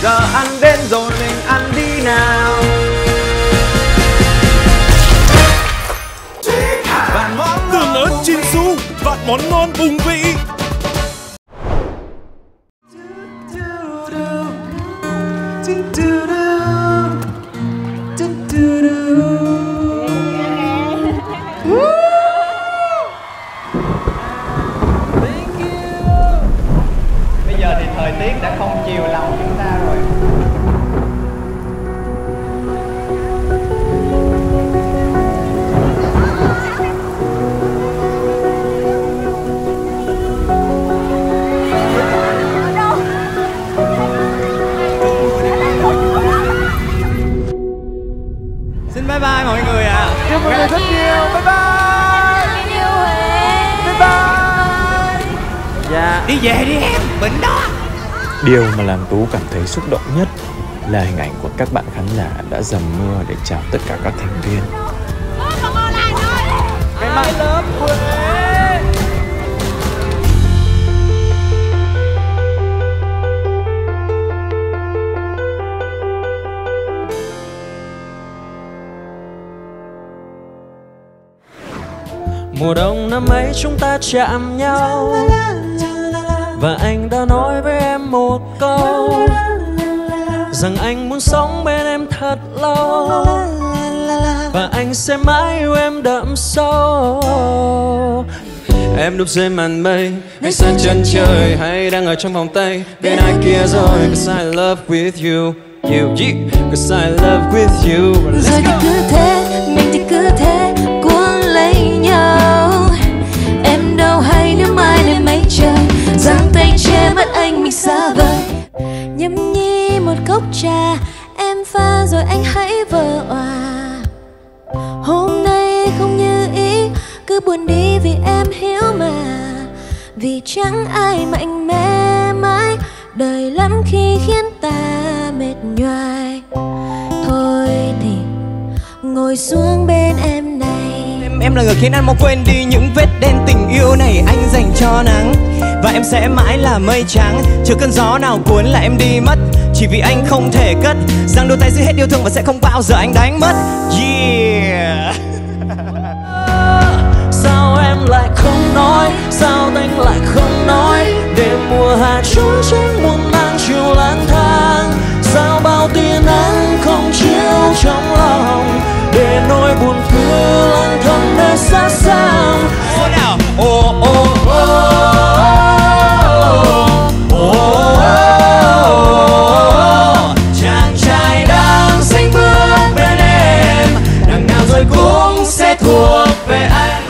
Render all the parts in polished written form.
Giờ ăn đến rồi mình ăn đi nào. Tương ớt Chinsu, vạn món ngon bùng vị. Bây giờ thì thời tiết đã không chiều lòng chúng ta rồi. Xin bye bye mọi người ạ. Chúc mọi người rất nhiều. Bye bye. Bye bye. Dạ. Đi về đi em, bệnh đó. Điều mà làm Tú cảm thấy xúc động nhất là hình ảnh của các bạn khán giả đã dầm mưa để chào tất cả các thành viên. Cái mãi lớp Huế. Mùa đông năm ấy chúng ta chạm nhau, và anh đã nói với em một câu rằng anh muốn sống bên em thật lâu, và anh sẽ mãi yêu em đậm sâu. Em đúp dưới màn mây, hay xa chân trời, hay đang ở trong vòng tay bên ai kia rồi. Cause I love with you, you, yeah. Cause I love with you. Rồi thì cứ thế, mình thì cứ thế cuốn lấy nhau. Em đâu hay nếu mai lên mây trời, giang tay che mắt anh mình xa vời. Nhâm nhi một cốc trà, em pha rồi anh hãy vờ òa. Hôm nay không như ý, cứ buồn đi vì em hiểu mà. Vì chẳng ai mạnh mẽ mãi, đời lắm khi khiến ta mệt nhoài. Thôi thì ngồi xuống bên em này. Em là người khiến anh mau quên đi những vết đen tình yêu này anh dành cho nắng. Và em sẽ mãi là mây trắng, chưa cơn gió nào cuốn là em đi mất. Chỉ vì anh không thể cất giang đôi tay giữ hết yêu thương và sẽ không bao giờ anh đánh mất. Yeah. Sao em lại không nói, sao anh lại không nói? Đêm mùa hạ trốn tránh muôn mang chiều lang thang. Sao bao tia nắng không chiếu trong lòng, để nỗi buồn cứ lang thang nơi xa xăm. Ô nào. Chàng trai đang xanh bước bên em, đằng nào rồi cũng sẽ thuộc về anh.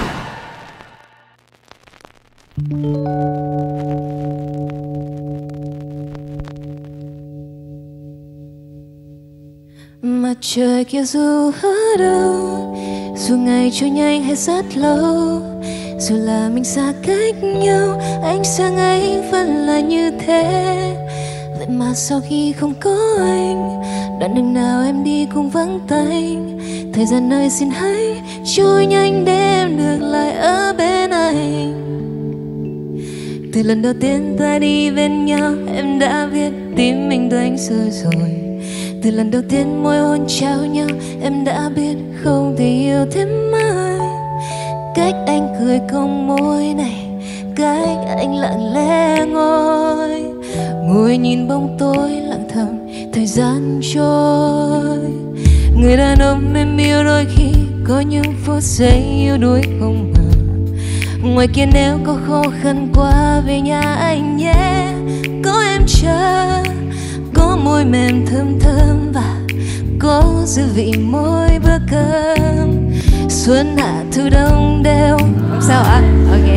Mặt trời kia dù ở đâu, dù ngày trôi nhanh hay rất lâu, dù là mình xa cách nhau, ánh sáng ấy vẫn là như thế. Vậy mà sau khi không có anh, đoạn đường nào em đi cũng vắng tanh. Thời gian ơi xin hãy trôi nhanh để em được lại ở bên anh. Từ lần đầu tiên ta đi bên nhau, em đã biết tim mình đánh rơi rồi. Từ lần đầu tiên môi hôn trao nhau, em đã biết không thể yêu thêm ai. Cách anh cười cong môi này, cách anh lặng lẽ ngồi nhìn bóng tối lặng thầm thời gian trôi. Người đàn ông em yêu đôi khi có những phút giây yêu đuối không ngờ. Ngoài kia nếu có khó khăn quá về nhà anh nhé. Có em chờ, có môi mềm thơm thơm và có dư vị môi bữa cơm. Xuân hạ thu đông đều sao ạ? Ok.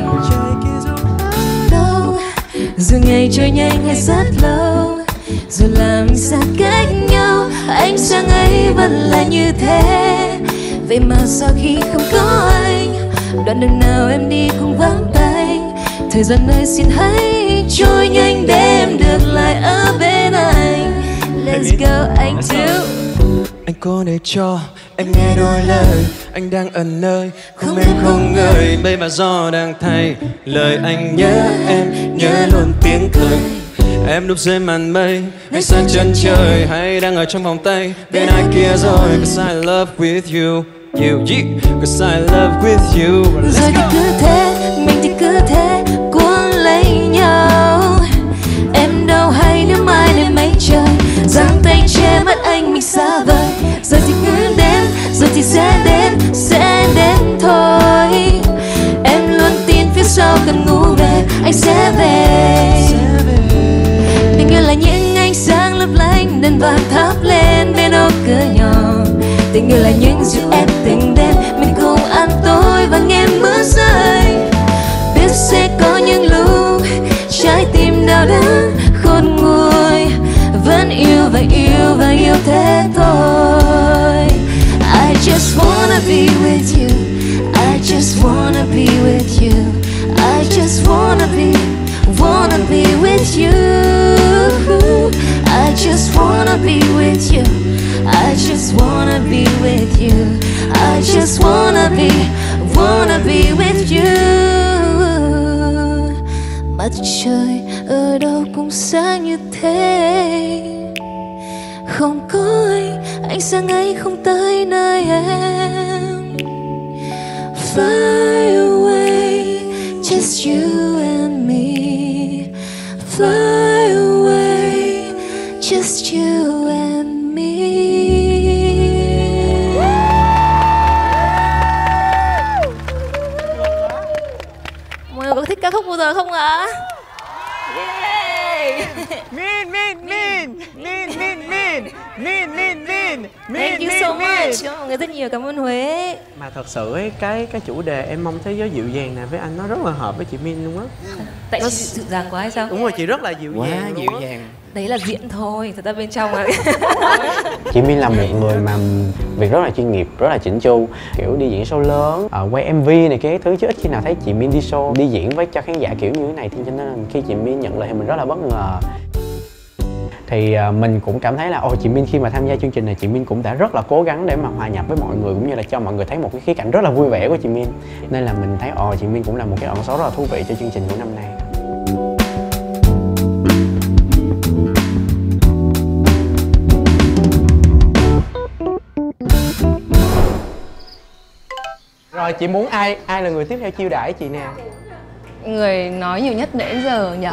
Đâu dù ngày trôi nhanh hay rất lâu, dù là mình xa cách nhau, ánh sáng ấy vẫn là như thế. Vậy mà sau khi không có anh, đoạn đường nào em đi cũng vắng tay. Thời gian ơi xin hãy trôi nhanh để em được lại ở bên anh. Let's go anh too. Anh có để cho em nghe đôi lời, anh đang ẩn nơi không em không ngơi. Mây và gió đang thay lời anh nhớ em, nhớ luôn tiếng cười Em núp dưới màn mây hay sang chân trời, hay đang ở trong vòng tay bên ai kia rồi. Cause I love with you, you, yeah. Cause I love with you. Rồi thì cứ thế, mình thì cứ thế cuốn lấy nhau. Em đâu hay nếu mai lên mây trời giang tay che mắt anh mình xa vời. Rồi thì cứ đến, rồi thì sẽ đến thôi. Em luôn tin phía sau cần ngủ về anh sẽ về. Tình yêu là những ánh sáng lấp lánh đèn vàng thắp lên bên ô cửa nhỏ. Tình yêu là những dịu em từng đêm mình cùng ăn tối và nghe mưa rơi. Biết sẽ có những lúc trái tim đau đớn khôn nguôi, vẫn yêu và yêu và yêu thế thôi. I just wanna be with you, I just wanna be with you, I just wanna be with you. I just wanna be with you, I just wanna be with you, I just wanna be with you. Mặt trời ở đâu cũng sáng như thế. Không có anh sáng ấy không tới nơi em. Fly away, just you and me. Fly away, just you and me. Mọi người có thích ca khúc vừa rồi không ạ? Yeah. Thank you so much. Cảm ơn mọi người rất nhiều, cảm ơn Huế. Mà thật sự ấy, cái chủ đề em mong thế giới dịu dàng này với anh nó rất là hợp với chị Min luôn á. Tại chị dịu dàng quá hay sao? Đúng rồi, chị rất là dịu Quá dàng dịu dàng. Đấy là diễn thôi, thật ra bên trong là Chị Min là một người mà việc rất là chuyên nghiệp, rất là chỉnh chu, kiểu đi diễn show lớn, quay MV này cái thứ, chứ ít khi nào thấy chị Min đi show, đi diễn với cho khán giả kiểu như thế này. Thì cho nên là khi chị Min nhận lời thì mình rất là bất ngờ. Thì mình cũng cảm thấy là chị Min khi mà tham gia chương trình này, chị Min cũng đã rất là cố gắng để mà hòa nhập với mọi người, cũng như là cho mọi người thấy một cái khía cạnh rất là vui vẻ của chị Min. Nên là mình thấy chị Min cũng là một cái ẩn số rất là thú vị cho chương trình của năm nay. Rồi chị muốn ai là người tiếp theo chiêu đãi chị nè? Người nói nhiều nhất đến giờ nhỉ?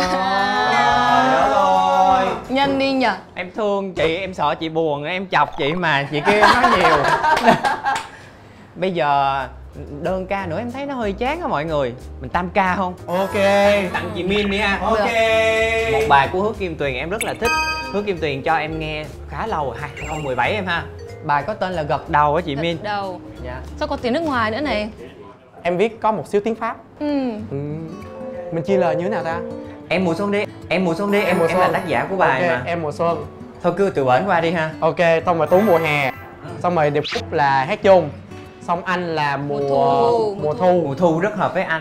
Rồi. Nhân đi nhỉ? Em thương chị, em sợ chị buồn, em chọc chị mà chị kia nói nhiều. Bây giờ đơn ca nữa em thấy nó hơi chán á mọi người. Mình tam ca không? Ok. Tặng chị Min đi ha. Ok. Một bài của Hứa Kim Tuyền em rất là thích. Hứa Kim Tuyền cho em nghe khá lâu rồi, 2017 em ha. Bài có tên là Gật Đầu á chị Min. Gật đầu. Dạ. Sao có tiếng nước ngoài nữa này? Em viết có một xíu tiếng Pháp. Mình chia lời như thế nào ta? Em mùa xuân đi, em mùa xuân đi, em là tác giả của bài mà. Em mùa xuân. Thôi cứ từ bển qua đi ha. Ok, xong rồi Tú mùa hè. Xong rồi Điệp Cúc là hát chung. Xong anh là mùa thu. Mùa thu rất hợp với anh.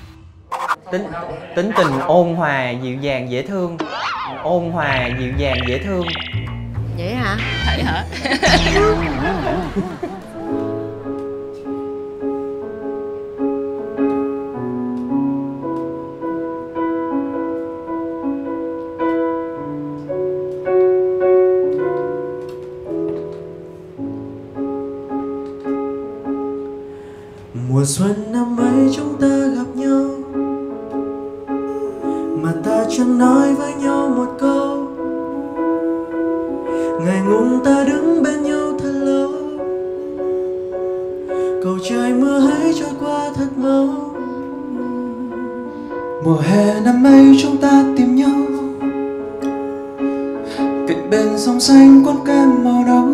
Tính tình ôn hòa, dịu dàng, dễ thương. Ôn hòa, dịu dàng, dễ thương. Vậy hả? Vậy hả? Mùa xuân năm ấy chúng ta gặp nhau, mà ta chẳng nói với nhau một câu. Ngày ngùng ta đứng bên nhau thật lâu, cầu trời mưa hãy trôi qua thật mau. Mùa hè năm ấy chúng ta tìm nhau, cạnh bên sông xanh quán kem màu nâu.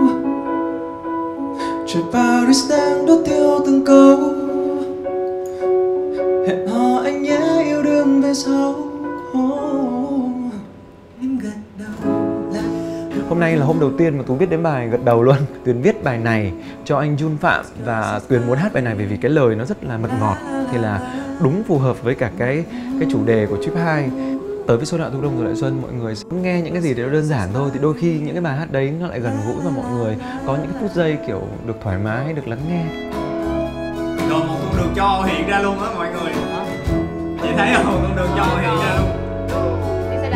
Trời Paris đang đốt tiêu từng câu, hẹn hò anh nhé yêu đương về sau. Em gật đầu là... Hôm nay là hôm đầu tiên mà Tú viết đến bài Gật Đầu luôn. Tuyền viết bài này cho anh Jun Phạm và Tuyền muốn hát bài này bởi vì cái lời nó rất là mật ngọt, thì là đúng phù hợp với cả cái chủ đề của Trip 2. Tới với số đạo thu đông rồi lại xuân, mọi người nghe những cái gì đấy nó đơn giản thôi, thì đôi khi những cái bài hát đấy nó lại gần gũi và mọi người có những cái phút giây kiểu được thoải mái, được lắng nghe. Rồi một con đường cho hiện ra luôn á mọi người. Chị thấy không? Con đường cho hiện ra luôn.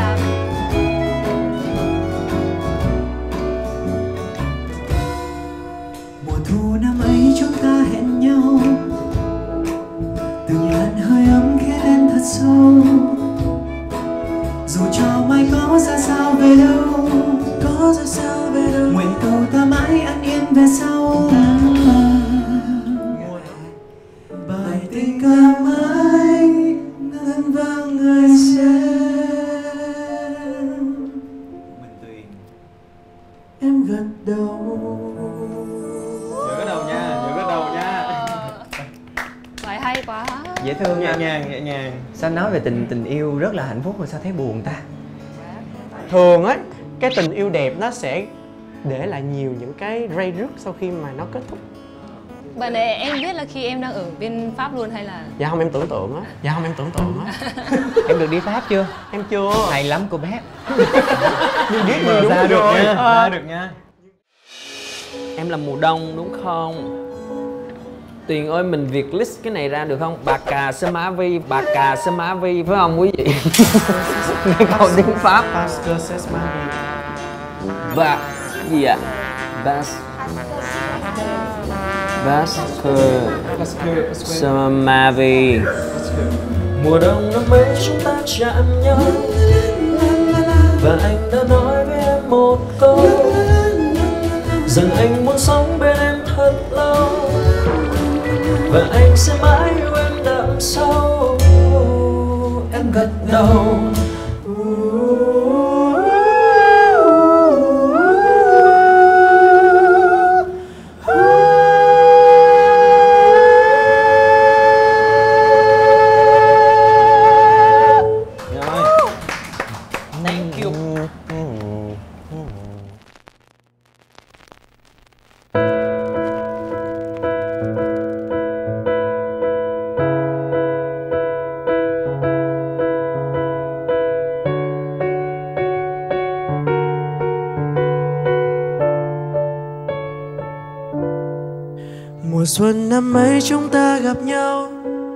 em gật đầu. Nhớ cái đầu nha, nhớ cái đầu nha. Bài hay quá. Dễ thương Nhẹ nha. nhàng, nhẹ nhàng. Sao nói về tình yêu rất là hạnh phúc mà sao thấy buồn ta? Thường á, cái tình yêu đẹp nó sẽ để lại nhiều những cái ray rứt sau khi mà nó kết thúc. Bài này em biết là khi em đang ở bên Pháp luôn hay là? Dạ không, em tưởng tượng á. Dạ không, em tưởng tượng á. Em được đi Pháp chưa? Em chưa. Hay lắm cô bé. Nhưng biết Mở gì đúng ra được rồi. nha, ra được nha. Em là mùa đông đúng không? Tuyền ơi, mình Việt list cái này ra được không? Bà cà sơ má vi, bà cà sơ má vi phải không quý vị? Nghe câu tiếng Pháp. Pascal Sesma. Bà gì ạ? Bas sơ má vi. Mùa đông năm ấy chúng ta chạm nhau và anh đã nói với em một câu rằng anh muốn sống bên em thật lâu và anh sẽ mãi yêu em đậm sâu. Em gật đầu. Thank you. Mùa xuân năm ấy chúng ta gặp nhau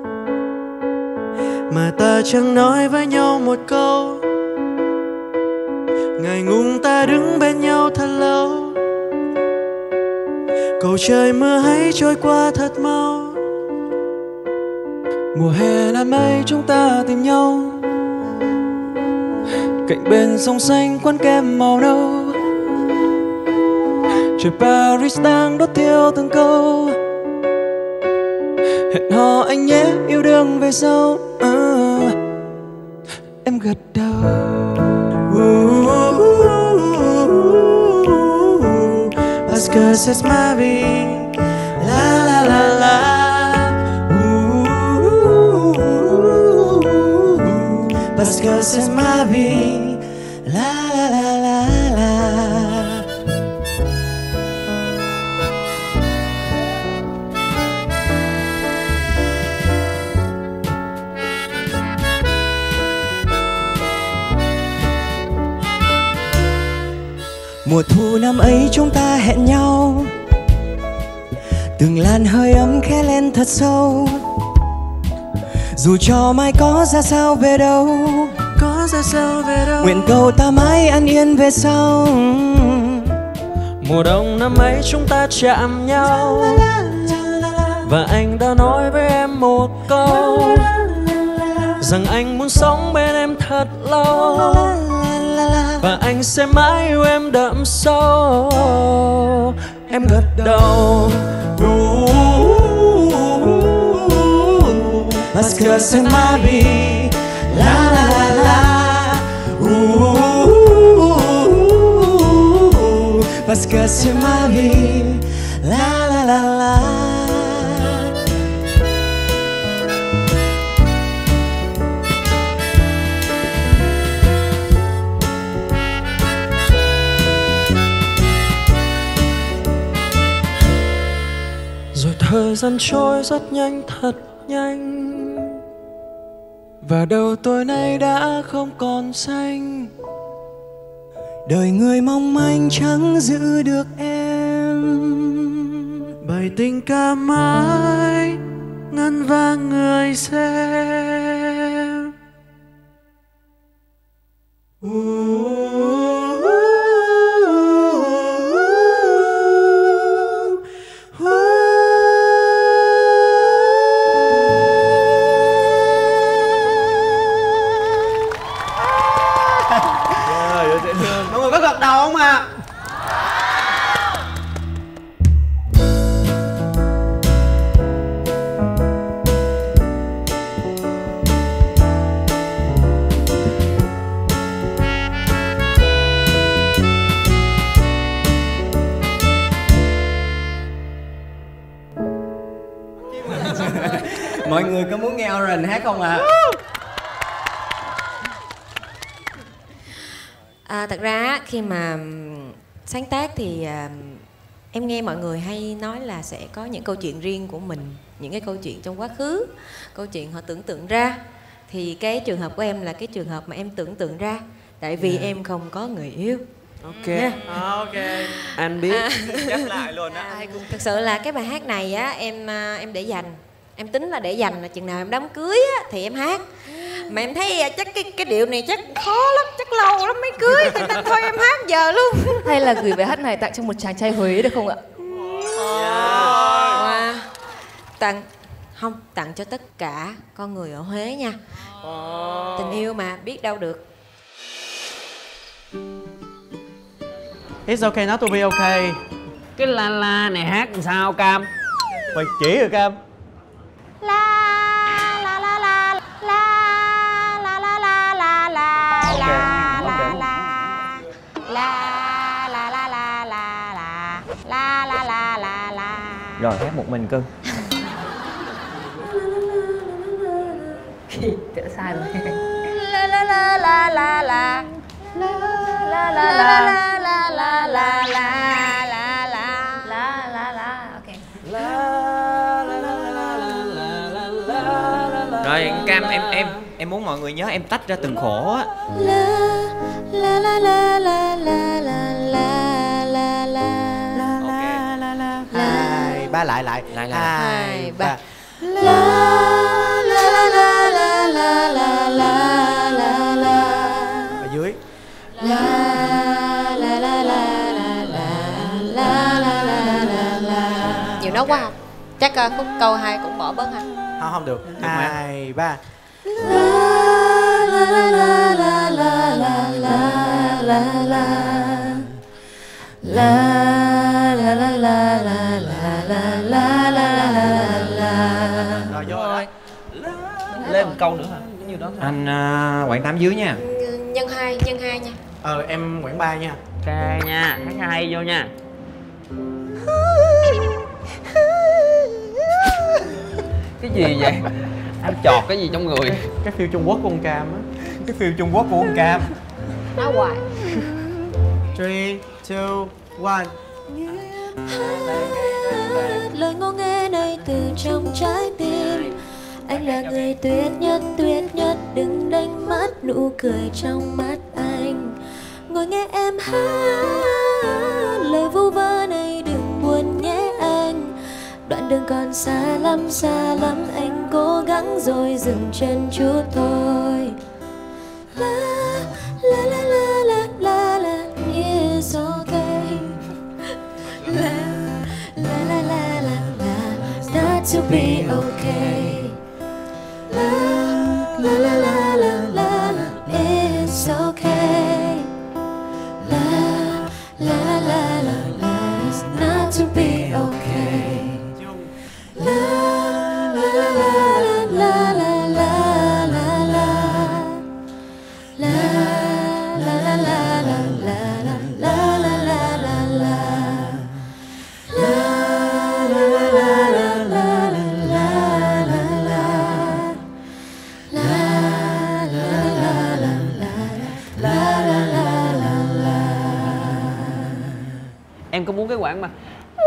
mà ta chẳng nói với nhau một câu. Ngày ngùng ta đứng bên nhau thật lâu. Cầu trời mưa hãy trôi qua thật mau. Mùa hè năm ấy chúng ta tìm nhau cạnh bên sông xanh quán kem màu nâu. Trời Paris đang đốt thiêu từng câu. Hẹn hò anh nhé yêu đương về sau. Em gật đầu. Parce que c'est ma vie. La la la la. Parce que c'est ma vie. La la la la la. Mùa thu năm ấy chúng ta hẹn nhau, từng làn hơi ấm khẽ lên thật sâu. Dù cho mai có ra sao về đâu, Có ra sao về đâu. nguyện cầu ta mãi an yên về sau. Mùa đông năm ấy chúng ta chạm nhau và anh đã nói với em một câu rằng anh muốn sống bên em thật lâu và anh sẽ mãi yêu em đậm sâu. Em gật đầu. Parce que c'est ma vie. La la la la. Parce que c'est ma vie. La la la la. Rồi thời gian trôi rất nhanh, thật nhanh, Và đầu tôi nay đã không còn xanh. Đời người mong manh chẳng giữ được em. Bài tình ca mãi ngân vang người xem. Mọi người có gật đầu không ạ? người có muốn nghe Orange hát không ạ? Thật ra khi mà sáng tác thì em nghe mọi người hay nói là sẽ có những câu chuyện riêng của mình, những cái câu chuyện trong quá khứ, câu chuyện họ tưởng tượng ra. Thì cái trường hợp của em là cái trường hợp mà em tưởng tượng ra, tại vì em không có người yêu. Ok. Ok. Anh biết. Nhắc lại luôn á. Thực sự là cái bài hát này á em để dành. Em tính là để dành là chừng nào em đám cưới á thì em hát. Mà em thấy chắc cái điệu này chắc khó lắm, chắc lâu lắm mới cưới, thì nên thôi em hát giờ luôn. Hay là gửi bài hát này tặng cho một chàng trai Huế được không ạ? Tặng cho tất cả con người ở Huế nha. Tình yêu mà biết đâu được. It's okay not to be okay. Cái la la này hát làm sao Cam? Mày chỉ rồi Cam. Rồi hát một mình cưng. Tự sai rồi. La la la la la la la la la la la la la La. Ok. Rồi Cam, em muốn mọi người nhớ em tách ra từng khổ á. La la la la la la la la la. Hai ba lại. Hai ba. La la la la la la la la la la. Ở dưới. La la la la la la la la la. Nhiều nói quá không? Chắc khúc câu 2 cũng bỏ bớt ha. Không được. Hai ba. La la la la la la la la la. La la la la la la la la la la. Rồi vô rồi. Lên một câu nữa hả? Như đó thôi. Anh quảng 8 dưới nha. Nhân hai nha. Em quảng 3 nha. Ok nha, hát hay vô nha. Cái gì vậy? Anh chọt cái gì trong người? Cái phiêu Trung Quốc của con Cam á. Cái phiêu Trung Quốc của con Cam. Nói hoài. 3, 2, 1. Lời ngô nghê này từ trong trái tim. Anh là người tuyệt nhất, đừng đánh mất nụ cười trong mắt anh. Ngồi nghe em hát lời vu vơ này, đừng buồn nhé anh. Đoạn đường còn xa lắm, anh cố gắng rồi dừng chân chút thôi. La la la la la la la, it's okay. La la la la la la, start to be okay. La la la la la la la, it's okay. La la la la la, it's not to be okay. La la la la la la la la la. La la la la la la la la la la la la. La la la la la la la la la. Em có muốn cái quãng mà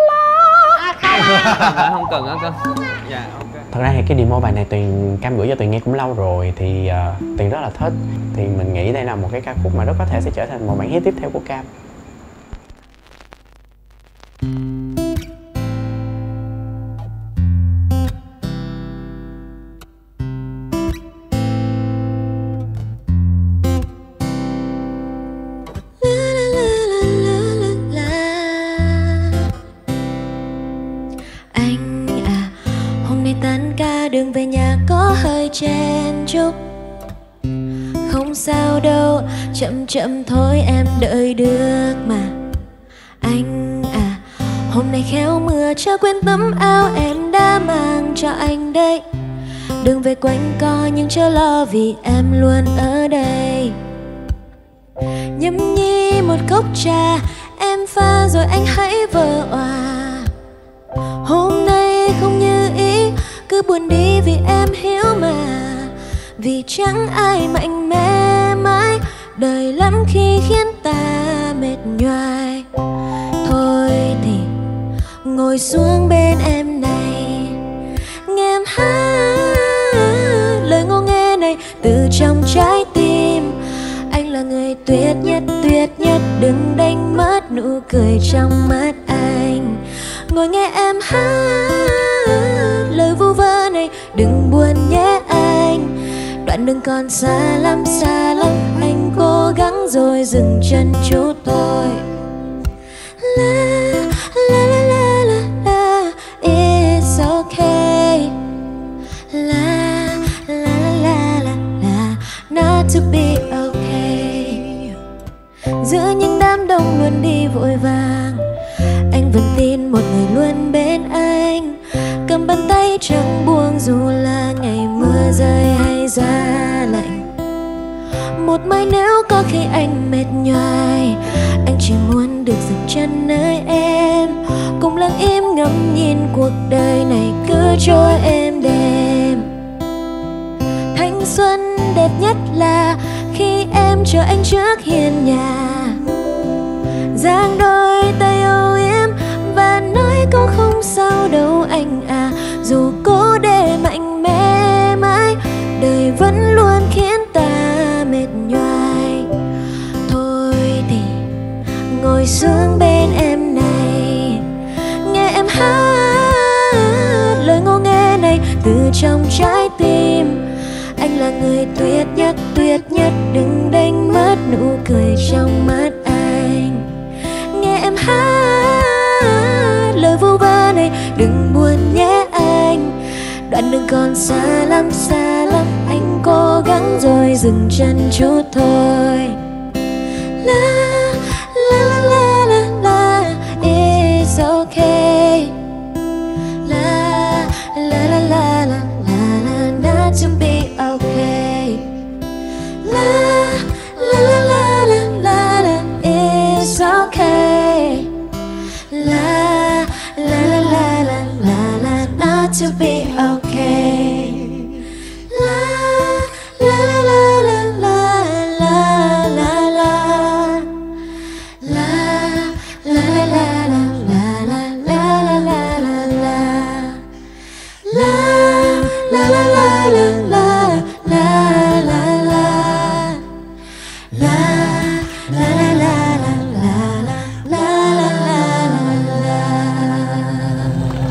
không cần hả cưng? Dạ ok. Thật ra thì cái demo bài này Tuyền Cam gửi cho Tuyền nghe cũng lâu rồi thì Tuyền rất là thích. Thì mình nghĩ đây là một cái ca khúc mà rất có thể sẽ trở thành một bản hit tiếp theo của Cam. Đường về nhà có hơi chen chúc, không sao đâu, chậm thôi em đợi được mà. Anh à, hôm nay khéo mưa cho quên tấm áo em đã mang cho anh đây. Đường về quanh co nhưng chớ lo vì em luôn ở đây. Nhâm nhi một cốc trà em pha rồi anh hãy vờ òa. Hôm nay không như ý, cứ cứ buồn đi vì em hiểu mà. Vì chẳng ai mạnh mẽ mãi, đời lắm khi khiến ta mệt nhoài. Thôi thì ngồi xuống bên em này, nghe em hát lời ngô nghê này từ trong trái tim. Anh là người tuyệt nhất, đừng đánh mất nụ cười trong mắt anh. Ngồi nghe em hát lời vu vơ này, đừng buồn nhé anh. Đoạn đường còn xa lắm, anh cố gắng rồi dừng chân chút thôi. La la la la la la, it's okay. La la la la la, not to be okay. Giữa những đám đông luôn đi vội vàng, anh vẫn tin một người luôn bên anh. Cầm bàn tay chẳng buông dù là ngày mưa rơi hay giá lạnh. Một mai nếu có khi anh mệt nhoài, anh chỉ muốn được dừng chân nơi em, cùng lặng im ngắm nhìn cuộc đời này cứ trôi êm đềm. Thanh xuân đẹp nhất là khi em chờ anh trước hiên nhà, giang đôi tay âu yếm và nói câu không sao đâu anh à. Dù cố để mạnh mẽ mãi, đời vẫn luôn khiến ta mệt nhoài. Thôi thì ngồi xuống bên em này, nghe em hát lời ngô nghê này từ trong trái tim. Anh là người tuyệt nhất, đừng đánh mất nụ cười trong mắt anh. Nghe em hát lời vu vơ này, đừng buồn nhé anh. Đoạn đường còn xa lắm, anh cố gắng rồi dừng chân chút thôi. La la la la la la, it's okay. La la la la la la la, not to be okay. La la la la la la la, it's okay. La la la la la la la, not to be okay. La la la la la la la la la. La la la la la la la la la la la. La la la la la la la la la. La la la la la la la la la la.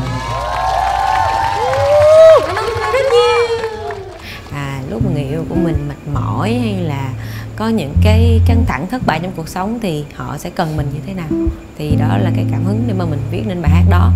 Lúc mà người yêu của mình mệt mỏi hay là có những cái căng thẳng thất bại trong cuộc sống thì họ sẽ cần mình như thế nào, thì đó là cái cảm hứng để mà mình viết nên bài hát đó.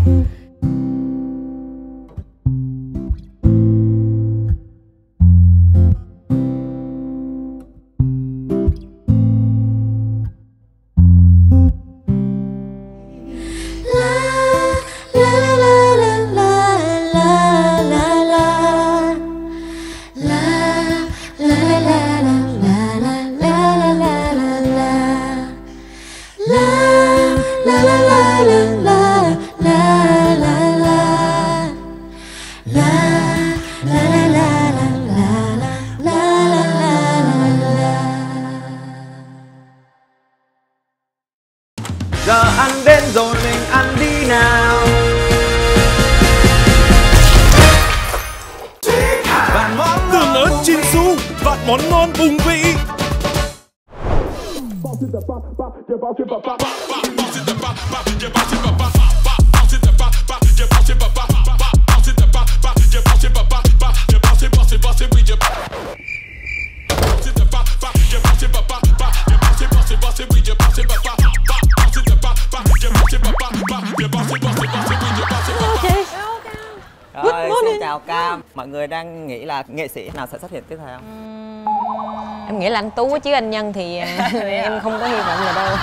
Giờ ăn đến rồi mình ăn đi nào. Tương ớt Chinsu, vạt món ngon bùng vị. Rồi, xin chào Cam. Mọi người đang nghĩ là nghệ sĩ nào sẽ xuất hiện tiếp theo? Em nghĩ là anh Tú chứ anh Nhân thì em không có hy vọng là đâu.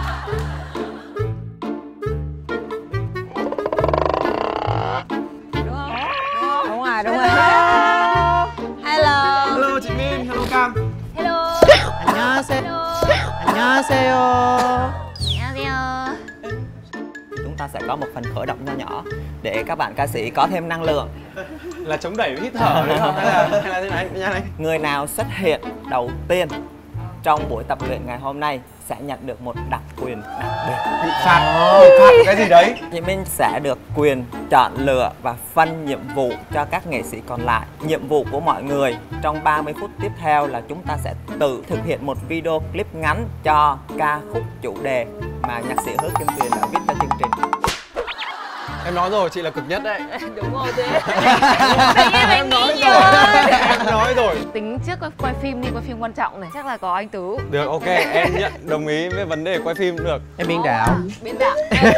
Đúng rồi. Hello. Hello chị Min, hello Cam. Hello. 안녕하세요. 안녕하세요. 안녕하세요. Chúng ta sẽ có một phần khởi động nho nhỏ để các bạn ca sĩ có thêm năng lượng. Là chống đẩy hít thở đấy không? Hay là thế này, nha này. Người nào xuất hiện đầu tiên trong buổi tập luyện ngày hôm nay sẽ nhận được một đặc quyền đặc biệt. Bị phạt cái gì đấy. Chị Minh sẽ được quyền chọn lựa và phân nhiệm vụ cho các nghệ sĩ còn lại. Nhiệm vụ của mọi người trong 30 phút tiếp theo là chúng ta sẽ tự thực hiện một video clip ngắn cho ca khúc chủ đề mà nhạc sĩ Hứa Kim Tuyền đã viết cho chương trình. Em nói rồi, chị là cực nhất đấy. Đúng rồi thế. Em nói rồi. Em nói rồi. Tính trước quay phim đi, quay phim quan trọng này, chắc là có anh Tứ. Được, ok, em nhận đồng ý với vấn đề quay phim được. Em biên đạo. Biên đạo.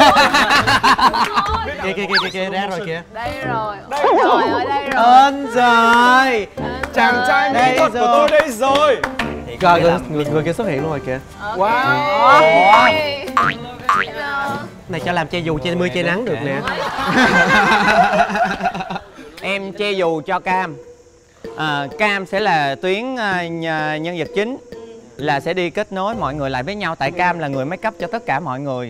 Kìa, ra rồi kìa. Đây rồi. Trời ơi, đây rồi. Ơn rồi. Chàng trai mỹ thuật của tôi đây rồi. Rồi, người kia xuất hiện luôn rồi kìa. Wow. Này cho làm che dù, che mưa, che nắng được nè. Em che dù cho Cam. Cam sẽ là tuyến nhân vật chính, là sẽ đi kết nối mọi người lại với nhau, tại Cam là người make up cho tất cả mọi người.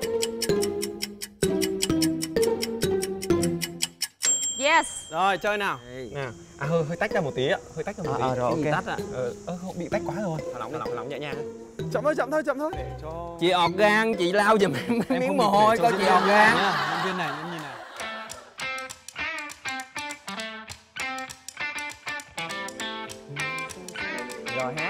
Yes. Rồi, chơi nào. Nè. Hơi tách ra một tí ạ. Hơi tách ra một tí. Rồi, ok. Tách ạ. Không, bị tách quá rồi. Thả lỏng nhẹ nhàng. Chậm thôi. Để cho... Chị ọt gan, chị lau giùm em miếng mồ hôi coi chị ọt gan. Nhân viên này, nhân viên này. Rồi hát.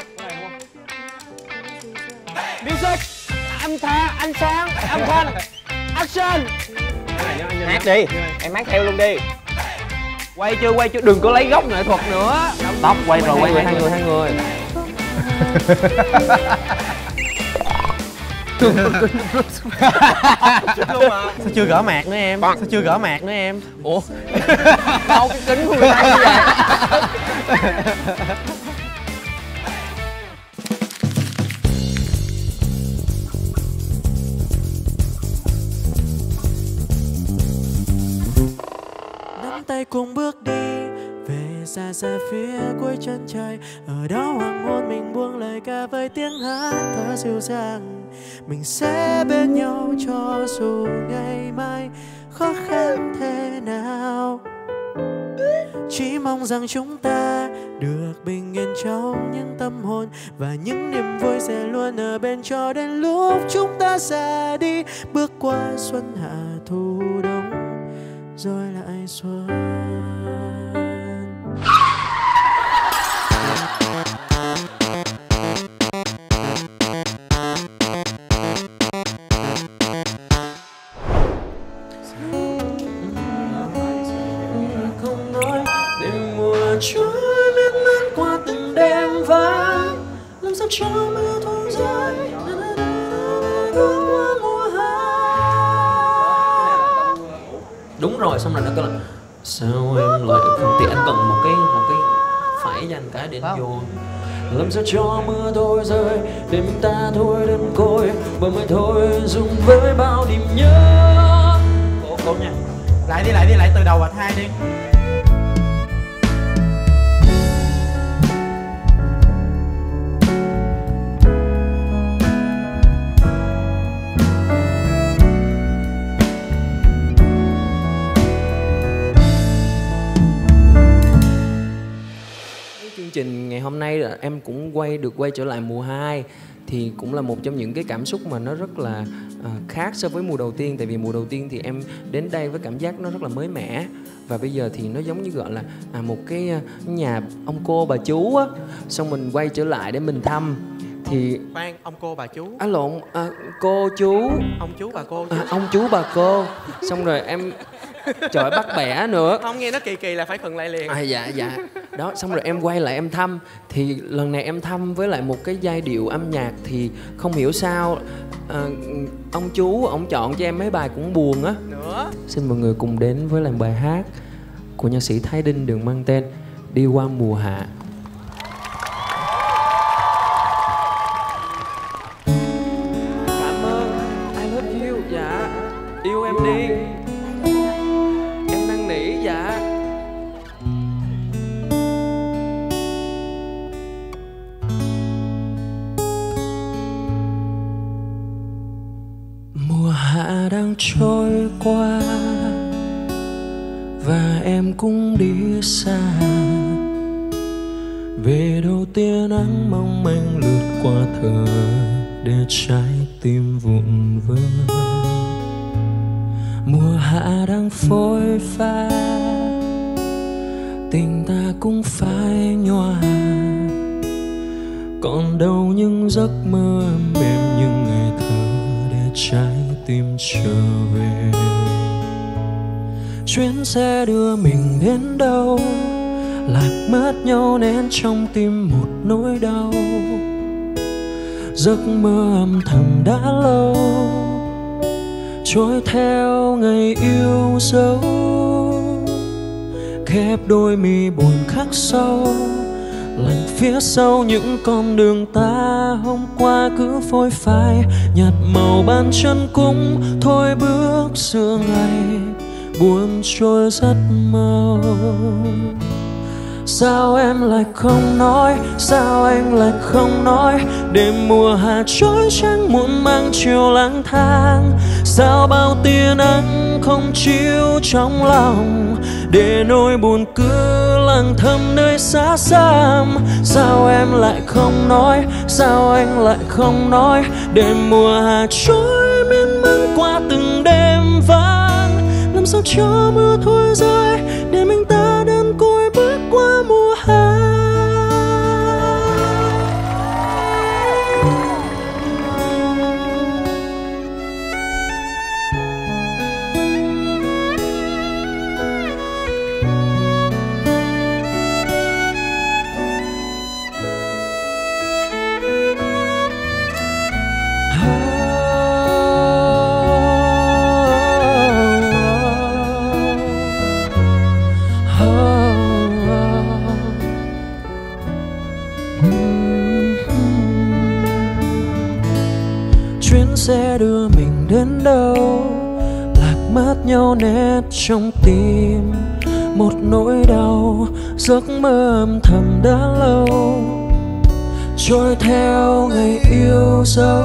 Music. Anh Sáng, anh Thanh. Action. Hát đi, em hát theo luôn đi. Quay chưa, đừng có lấy góc nghệ thuật nữa. Tóc quay rồi, quay hai người. Sao chưa gỡ mạc nữa em? Ủa? Đâu cái kính của người ta như vậy? Nắm tay cùng bước đi về xa xa phía cuối chân trời, ở đó hoàng hôn mình buông lời ca với tiếng hát thở dịu dàng. Mình sẽ bên nhau cho dù ngày mai khó khăn thế nào. Chỉ mong rằng chúng ta được bình yên trong những tâm hồn, và những niềm vui sẽ luôn ở bên cho đến lúc chúng ta ra đi, bước qua xuân hạ thu đông rồi lại xuân. Không nói để mùa trôi miết mát qua từng đêm vắng, làm sao cho mưa thôi rơi qua mùa hạ. Đúng rồi, xong rồi nó kêu là sao em lại không, thì anh cần một cái phải dành cái để vô. Làm sao cho mưa thôi rơi, đêm ta thôi đêm côi, bờ mây thôi dùng với bao niềm nhớ. Cố nha. Lại đi, từ đầu bạch hai đi. Chương trình ngày hôm nay là em cũng quay trở lại mùa 2, thì cũng là một trong những cái cảm xúc mà nó rất là khác so với mùa đầu tiên. Tại vì mùa đầu tiên thì em đến đây với cảm giác nó rất là mới mẻ, và bây giờ thì nó giống như gọi là một cái nhà ông cô bà chú á, xong mình quay trở lại để mình thăm. Thì Khoan, ông cô bà chú. lộn, cô chú. Ông chú bà cô. Ông chú bà cô. Xong rồi em trời bắt bẻ nữa. Không, nghe nó kỳ là phải khựng lại liền. Dạ. Đó, xong rồi em quay lại em thăm. Thì lần này em thăm với lại một cái giai điệu âm nhạc thì không hiểu sao ông chú ổng chọn cho em mấy bài cũng buồn á. Nữa. Xin mọi người cùng đến với làn bài hát của nhạc sĩ Thái Đinh được mang tên Đi Qua Mùa Hạ. Cảm ơn. I love you. Dạ. Yêu em đi. Em năn nỉ. Dạ. Mùa hạ đang trôi qua và em cũng đi xa, về đâu tia nắng mong manh lướt qua thờ để trái tim vụn vỡ. Mùa hạ đang phôi pha, tình ta cũng phai nhòa, còn đâu những giấc mơ êm êm những ngày thơ để trái tim trở về. Chuyến xe đưa mình đến đâu, lạc mất nhau nên trong tim một nỗi đau. Giấc mơ âm thầm đã lâu trôi theo ngày yêu dấu, khép đôi mi buồn khắc sâu, lạnh phía sau những con đường ta hôm qua cứ phôi phai, nhạt màu bàn chân cũng thôi bước xưa ngày buồn trôi rất mau. Sao em lại không nói, sao anh lại không nói, đêm mùa hạ trôi trắng muộn mang chiều lang thang. Sao bao tia nắng không chiếu trong lòng, để nỗi buồn cứ lặng thầm nơi xa xăm. Sao em lại không nói, sao anh lại không nói, đêm mùa hạ trôi miên man qua từng đêm vắng. Làm sao cho mưa thôi rơi, để mình ta đơn côi bước qua mùa hạ. Sẽ đưa mình đến đâu, lạc mất nhau nét trong tim một nỗi đau. Giấc mơ âm thầm đã lâu trôi theo ngày yêu dấu,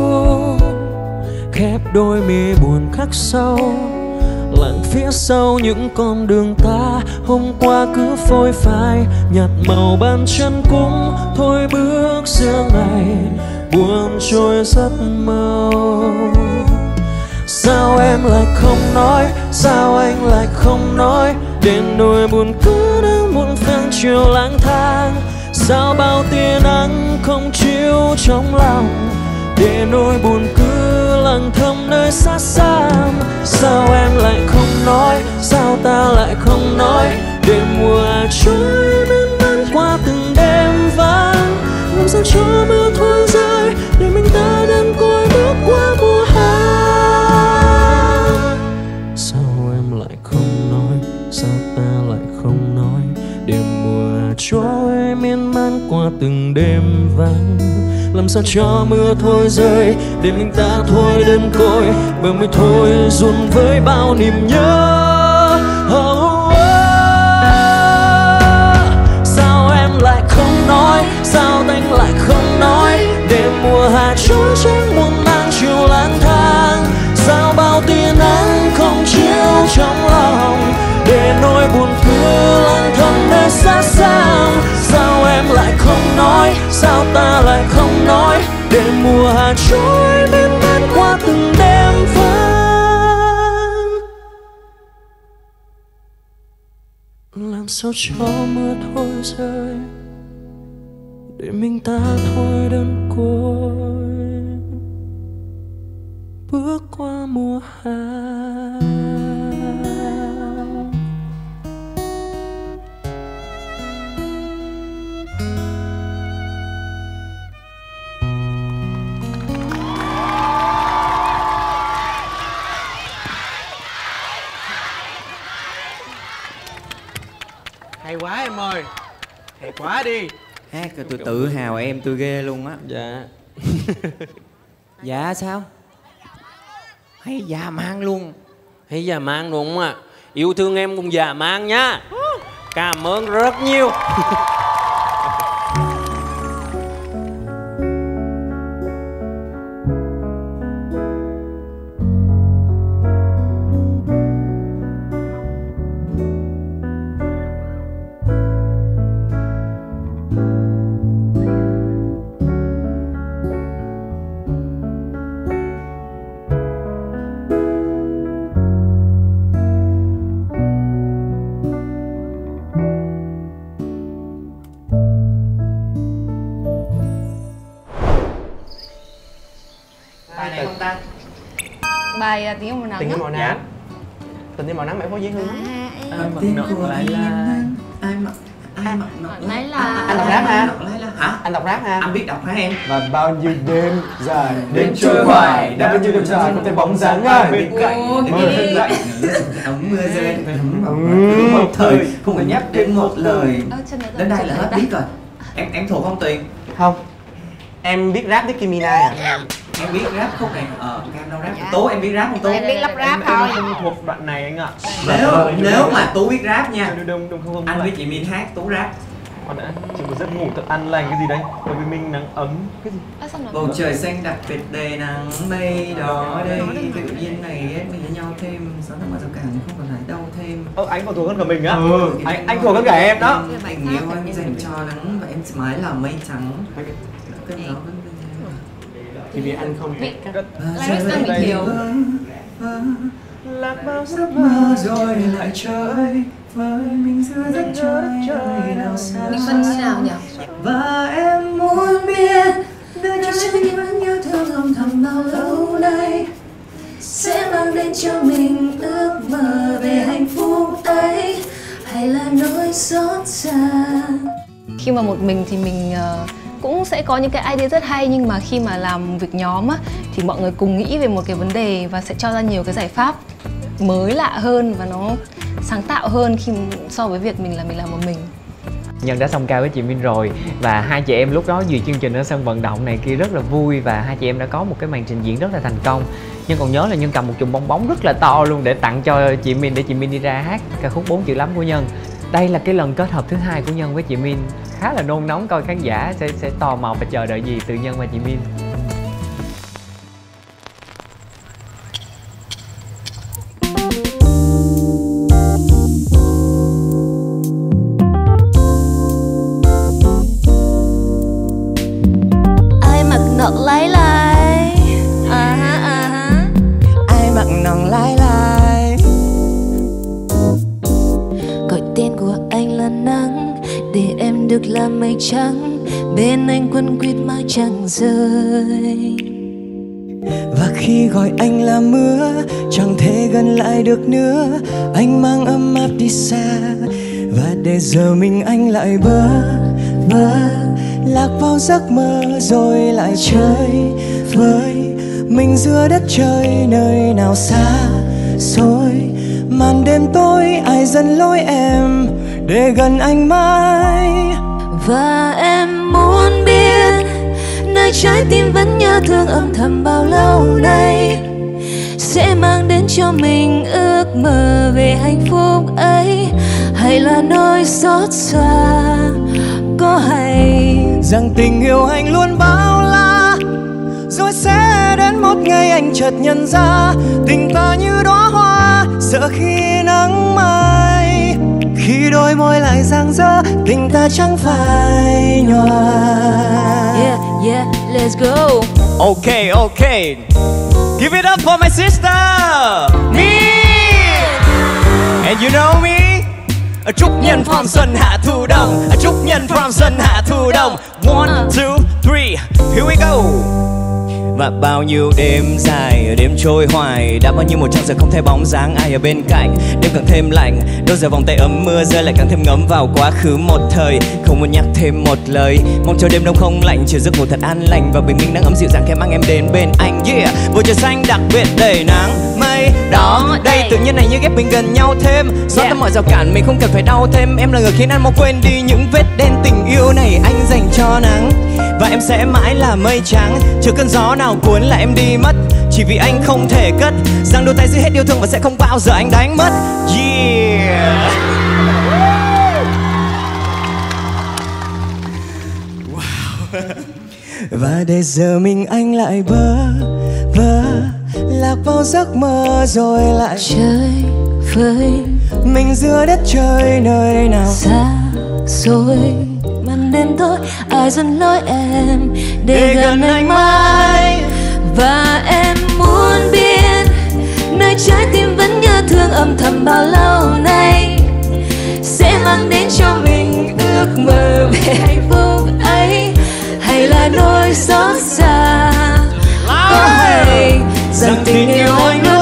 khép đôi mi buồn khắc sâu, lặng phía sau những con đường ta hôm qua cứ phôi phai, nhạt màu bàn chân cũng thôi bước xưa ngày buồn trôi rất mau. Sao em lại không nói, sao anh lại không nói, để nỗi buồn cứ đang muộn phiền chiều lang thang. Sao bao tia nắng không chiếu trong lòng, để nỗi buồn cứ lặng thầm nơi xa xăm. Sao em lại không nói, sao ta lại không nói, để mùa trôi miên man qua từng đêm vắng. Làm sao cho mưa thôi rơi, để mình ta đơn côi bước qua mùa hạ. Sao em lại không nói, sao ta lại không nói, để mùa trôi miên man qua từng đêm vắng. Làm sao cho mưa thôi rơi, để mình ta thôi đơn côi, bờ môi thôi run với bao niềm nhớ. Sao em lại không nói, sao anh lại không nói, để mùa hạ trôi trắng muôn mang chiều lang thang. Sao bao tia nắng không chiếu trong lòng, để nỗi buồn cứ lặng thầm nơi xa xăm. Sao em lại không nói, sao ta lại không nói, để mùa hạ trôi miên man qua từng đêm vắng. Làm sao cho mưa thôi rơi, để mình ta thôi đơn côi bước qua mùa hạ. Hay quá em ơi, hay quá đi. Hát tôi tự hào em tôi ghê luôn á. Dạ. Dạ sao? Hay dạ mang luôn. Hay dạ mang luôn à. Yêu thương em cùng dạ mang nhá. Cảm ơn rất nhiều. bài Tình yêu màu nắng. Tình yêu màu nắng. Tình yêu màu nắng, mẹ Phố Dĩ Hương. Tin của lại là ai mặc Lấy là Anh đọc rap ha. hả? Anh đọc rap ha. Anh biết đọc hả em? Và bao nhiêu đêm dài, đêm trôi hoài, đã bao nhiêu đêm dài không thấy bóng dáng ai bên cạnh. Mưa lạnh, Ấm mưa rơi, một thời không phải nhắc đến một lời. Đến đây là hết biết rồi. Em thuộc không Tuyền? Không. Em biết rap với Kim Minaj à? Em biết rap khúc này. Cam đâu rap. Tú em biết rap không Tú? Em biết lắp ráp thôi. Em thuộc đoạn này anh ạ. Nếu mà Tú biết rap nha, Đông không. anh với chị Min hát Tú rap. Con đã chỉ một giấc ngủ thật an lành cái gì đây? Bởi vì mình nắng ấm cái gì? Bầu trời xanh đặc biệt đầy nắng mây đó đây. Tự nhiên này ghét mình với nhau thêm. Sao nó mà rào cản không còn lại đâu thêm. Anh còn thuộc hơn cả mình á? Anh thuộc hơn cả em đó. Tình yêu anh dành cho nắng và em mãi là mây trắng. Cơn gió vẫn Thì vì anh không thể cắt. Lyrics đang bị thiếu. Lạc vào giấc mơ rồi lại chơi với mình giữa đất trời nào xa. Mình phân như nào nhỉ? Và em muốn biết đời cho những vẫn yêu thương âm thầm bao lâu nay sẽ mang đến cho mình ước mơ về hạnh phúc ấy hay là nỗi xót xa. Khi mà một mình thì mình cũng sẽ có những cái idea rất hay, nhưng mà khi mà làm việc nhóm á, thì mọi người cùng nghĩ về một cái vấn đề và sẽ cho ra nhiều cái giải pháp mới lạ hơn và nó sáng tạo hơn khi so với việc mình làm một mình. Nhân đã song ca với chị Min rồi và hai chị em lúc đó duyệt chương trình ở sân vận động này kia rất là vui và hai chị em đã có một cái màn trình diễn rất là thành công. Nhưng còn nhớ là Nhân cầm một chùm bong bóng rất là to luôn để tặng cho chị Min để chị Min đi ra hát ca khúc 4 chữ lắm của Nhân. Đây là cái lần kết hợp thứ hai của Nhân với chị Min, khá là nôn nóng coi khán giả sẽ tò mò và chờ đợi gì từ Nhân và chị Min. Ai mặc nọn lái lái, Ai mặc nòng lái lái. gọi tên của anh là nắng để em được làm mây trắng, bên anh quấn quýt mái trăng rơi. Và khi gọi anh là mưa, chẳng thể gần lại được nữa. Anh mang ấm áp đi xa, và để giờ mình anh lại bơ vơ, lạc vào giấc mơ rồi lại chơi với mình giữa đất trời nơi nào xa xôi. Màn đêm tối ai dẫn lối em để gần anh mãi. Và em muốn biết nơi trái tim vẫn nhớ thương âm thầm bao lâu nay sẽ mang đến cho mình ước mơ về hạnh phúc ấy hay là nỗi xót xa. Có hay rằng tình yêu anh luôn bao la, rồi sẽ đến một ngày anh chợt nhận ra tình ta như đóa hoa sợ khi nắng mai. Khi đôi môi lại rạng rỡ tình ta chẳng phải nhòa. Yeah, yeah, let's go. Okay, okay, give it up for my sister Min. And you know me, Trúc Nhân from Xuân Hạ Thu Đông, Trúc Nhân from Xuân Hạ Thu Đông. 1, 2, 3, here we go. Và bao nhiêu đêm dài, đêm trôi hoài, đã bao nhiêu một trăng giờ không thấy bóng dáng ai ở bên cạnh. Đêm càng thêm lạnh, đôi giờ vòng tay ấm mưa rơi lại càng thêm ngấm vào quá khứ một thời. Không muốn nhắc thêm một lời, mong cho đêm đông không lạnh, chiều giấc ngủ thật an lành và bình minh nắng ấm dịu dàng khẽ mang em đến bên anh. Yeah, bầu trời xanh đặc biệt đầy nắng mây đó đây, tự nhiên này như ghép mình gần nhau thêm. Xóa tan mọi rào cản mình không cần phải đau thêm. Em là người khiến anh mau quên đi những vết đen, tình yêu này anh dành cho nắng và em sẽ mãi là mây trắng, chưa cơn gió nào cuốn lại em đi mất. Chỉ vì anh không thể cất giang đôi tay giữ hết yêu thương và sẽ không bao giờ anh đánh mất. Yeah. Wow. Và để giờ mình anh lại bơ vơ, lạc vào giấc mơ rồi lại Chơi với mình giữa đất trời nơi nào xa xôi. Màn đêm tối ai dẫn lối em để gần anh mãi. Và em muốn biết nơi trái tim vẫn nhớ thương âm thầm bao lâu nay sẽ mang đến cho mình ước mơ về hạnh phúc ấy hay là nỗi xót xa. Có hay rằng tình yêu anh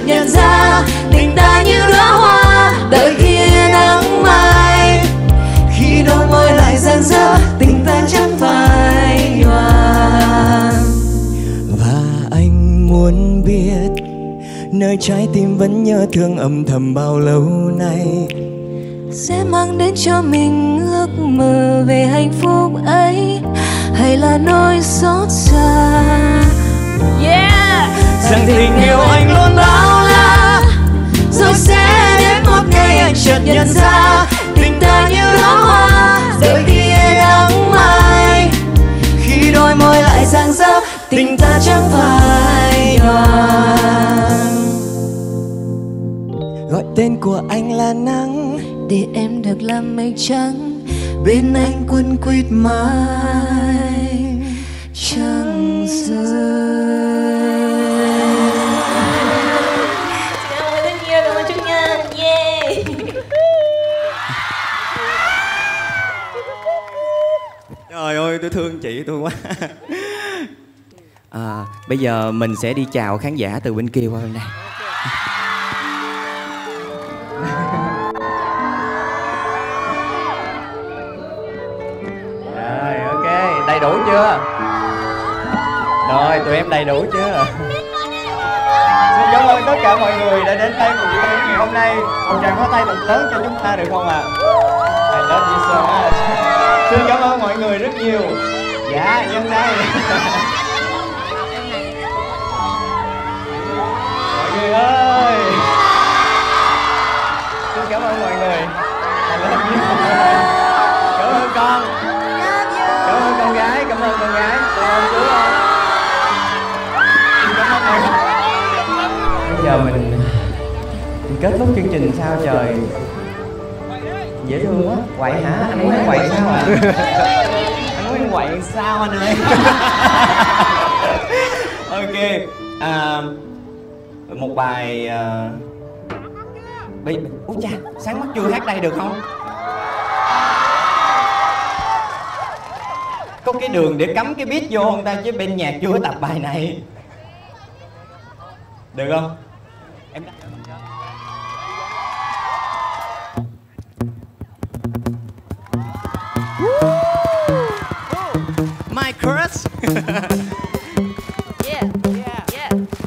nhận ra tình ta như đóa hoa đợi khi nắng mai. Khi đôi môi lại rạng rỡ tình ta chẳng phải nhòa. Và anh muốn biết nơi trái tim vẫn nhớ thương âm thầm bao lâu nay sẽ mang đến cho mình ước mơ về hạnh phúc ấy, hay là nỗi xót xa. Yeah! Rằng tình yêu anh luôn bao la, rồi sẽ đến một ngày anh chợt nhận ra tình ta như đóa hoa đợi khi nắng mai. Khi đôi môi lại rạng rỡ tình ta chẳng phải nhòa. gọi tên của anh là nắng để em được làm mây trắng bên anh quấn quýt mãi chẳng rơi. Cảm ơn rất nhiều, cảm ơn Trúc Nhân. Yeah. Trời ơi, tôi thương chị tôi quá. Bây giờ mình sẽ đi chào khán giả từ bên kia qua bên đây. Rồi, ok, đầy đủ chưa? Rồi, tụi em đầy đủ chưa? Xin cảm ơn tất cả mọi người đã đến đây cùng với tôi ngày hôm nay. Một tràng pháo tay thật lớn cho chúng ta được không ạ? I love you so much. Xin cảm ơn mọi người rất nhiều. Dạ, Nhân đây. Mọi người ơi, xin cảm ơn mọi người. I love you. Cảm ơn con. Cảm ơn con gái, cảm ơn con gái. Cảm ơn chú không? Cảm ơn em. Bây giờ mình kết thúc chương trình sao trời? Dễ thương quá. Quậy hả? Anh muốn em quậy sao à? Anh muốn em quậy sao anh ơi? Ok. Một bài Út cha, sáng mắt chưa hát đây được không? Có cái đường để cắm cái beat vô không ta, chứ bên nhạc chưa tập bài này. Được không? Em My crush. Yeah, yeah.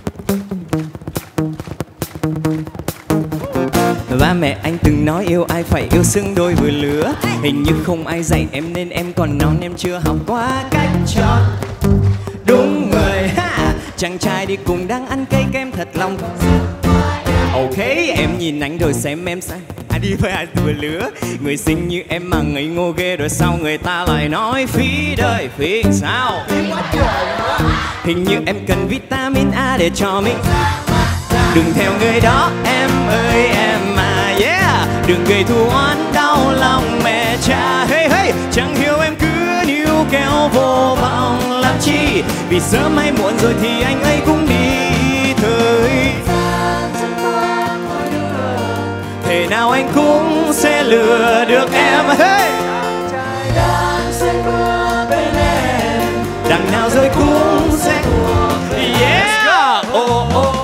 Ba mẹ anh từng nói yêu ai phải yêu xứng đôi vừa lứa. Hình như không ai dạy em nên em còn non, em chưa học qua cách chọn đúng người. Chàng trai đi cùng đang ăn cây kem thật lòng. Ok, em nhìn anh rồi xem em sai. Ai đi với ai vừa lứa. Người xinh như em mà ngây ngô ghê, rồi sau người ta lại nói phí đời phí sao. Hình như em cần vitamin A để cho mình. Đừng theo người đó em ơi em à, yeah. Đừng gây thù oán đau lòng mẹ cha. Hey hey, chẳng hiểu em cứ níu kéo vô vọng làm chi. Vì sớm hay muộn rồi thì anh ấy cũng đi thôi. Thế nào anh cũng sẽ lừa được em. Hey, đằng nào rồi cũng sẽ. Yeah, oh oh.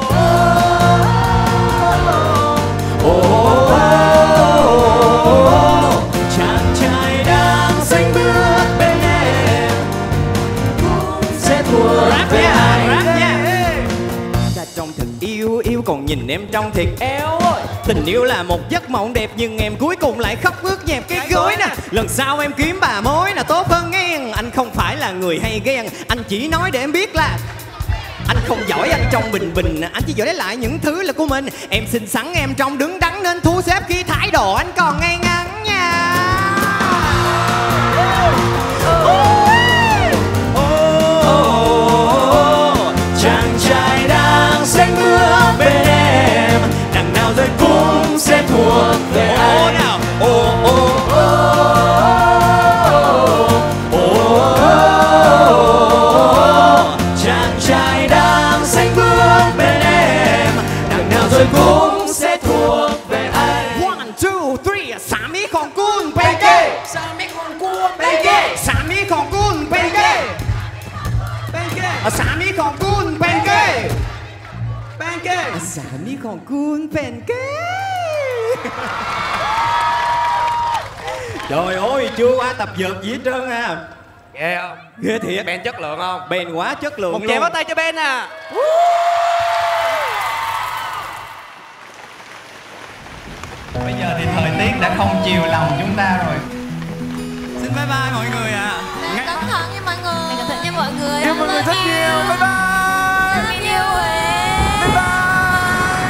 Chàng trai đang xanh bước bên em cũng sẽ thua với anh. Ta trong thực yêu còn nhìn em trong thiệt éo. Tình yêu là một giấc mộng đẹp nhưng em cuối cùng lại khóc ướt nhẹp cái gối nè. Lần sau em kiếm bà mối là tốt hơn nghe. Anh không phải là người hay ghen, anh chỉ nói để em biết là anh không giỏi anh trong bình bình, anh chỉ giỏi lấy lại những thứ là của mình. Em xinh xắn em trong đứng đắn nên thu xếp khi thái độ anh còn ngay ngắn nha. Chàng trai đang xanh bước bên em, đằng nào rồi cũng sẽ thuộc về anh. Nào chàng trai đang xanh bước bên em, đằng nào rồi cũng sẽ thuộc về anh. 1, 2, 3 สามีของคุณเป็นเกย์สามีของคุณเป็นเกย์สามีของคุณเป็นเกย์เป็นเกย์สามีของคุณเป็นเกย์ Pancake. Dạ miของคุณ Pancake. Trời ơi, chưa qua tập dượt gì hết trơn à. Ghê không? Ghê thiệt. Ben chất lượng không? Ben quá chất lượng. Một tràng pháo tay cho Ben à. Bây giờ thì thời tiết đã không chiều lòng chúng ta rồi. Xin bye bye mọi người ạ. Cẩn thận nha mọi người. Cẩn thận nha mọi người. Yêu mọi người rất nhiều. Bye bye. Mình yêu em. Bye bye.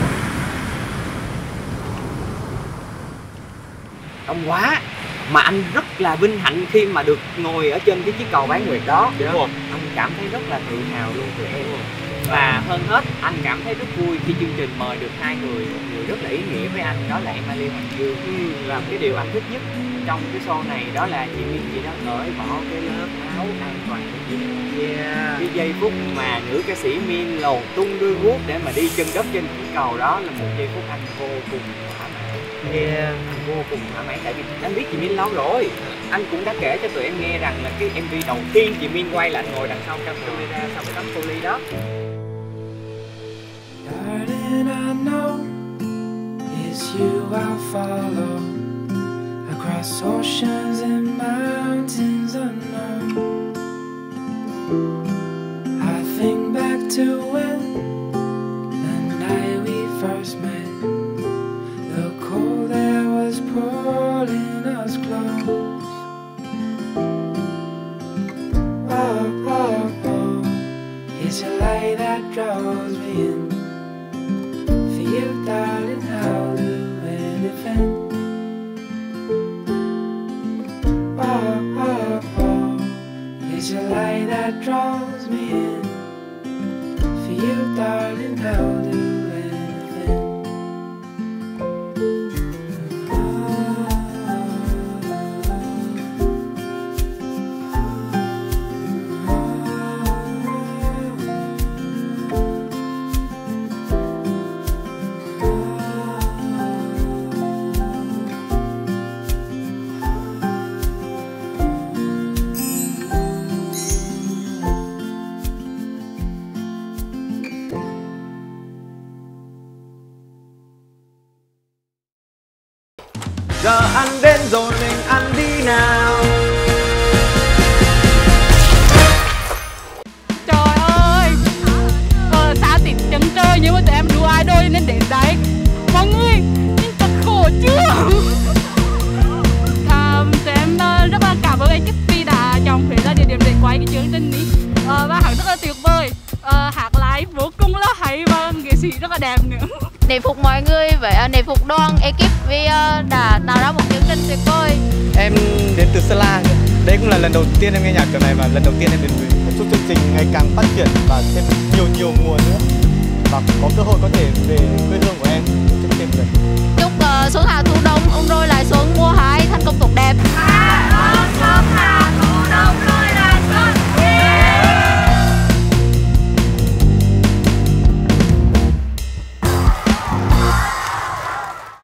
Đông quá. Mà anh rất là vinh hạnh khi mà được ngồi ở trên cái chiếc cầu bán nguyệt đó. Anh cảm thấy rất là tự hào luôn về em. Và hơn hết anh cảm thấy rất vui khi chương trình mời được hai người, một người rất là ý nghĩa với anh đó là Emily Hoàng Dương. Và cái điều anh thích nhất trong cái show này đó là chị Min chị đó cởi bỏ cái lớp áo an toàn của chị. Cái giây phút mà nữ ca sĩ Min lồn tung đuôi guốc để mà đi chân đất trên chiếc cầu đó là một giây phút anh vô cùng thỏa mãn. Anh vô cùng thỏa mãn tại vì anh biết chị Min lâu rồi. Anh cũng đã kể cho tụi em nghe rằng là cái MV đầu tiên chị Min quay là anh ngồi đằng sau camera sau cái tấm poly đó. Darling, I know it's you I'll follow across oceans and mountains unknown. I think back to when the night we first met. The cold air was pulling us close. Oh, oh, oh, it's your light that draws me in. You, darling, I'll do anything. Oh, oh, oh, it's your light that draws me in. For you, darling, I'll do anything. Giờ ăn đến rồi mình ăn đi nào. Trời ơi, xa tịt chân trời nhưng mà tụi em đua idol nên đến đấy. Mọi người, nhưng thật khổ chưa? Tụi em rất là cảm ơn ekip vì đã chọn Huế là địa điểm để quay cái chương trình này. Và hát rất là tuyệt vời, hát live vô cùng là hay và nghệ sĩ rất là đẹp nữa. Nể phục mọi người với nể phục đoàn ekip vì đã tạo ra một chương trình tuyệt vời. Em đến từ Sơn La, đây cũng là lần đầu tiên em nghe nhạc kiểu này và lần đầu tiên em đến Huế. Chúc chương trình ngày càng phát triển và thêm nhiều mùa nữa và có cơ hội có thể về quê hương của em trước thêm rồi. Chúc xuân hạ thu đông ông rồi lại xuân mùa 2 thành công tốt đẹp.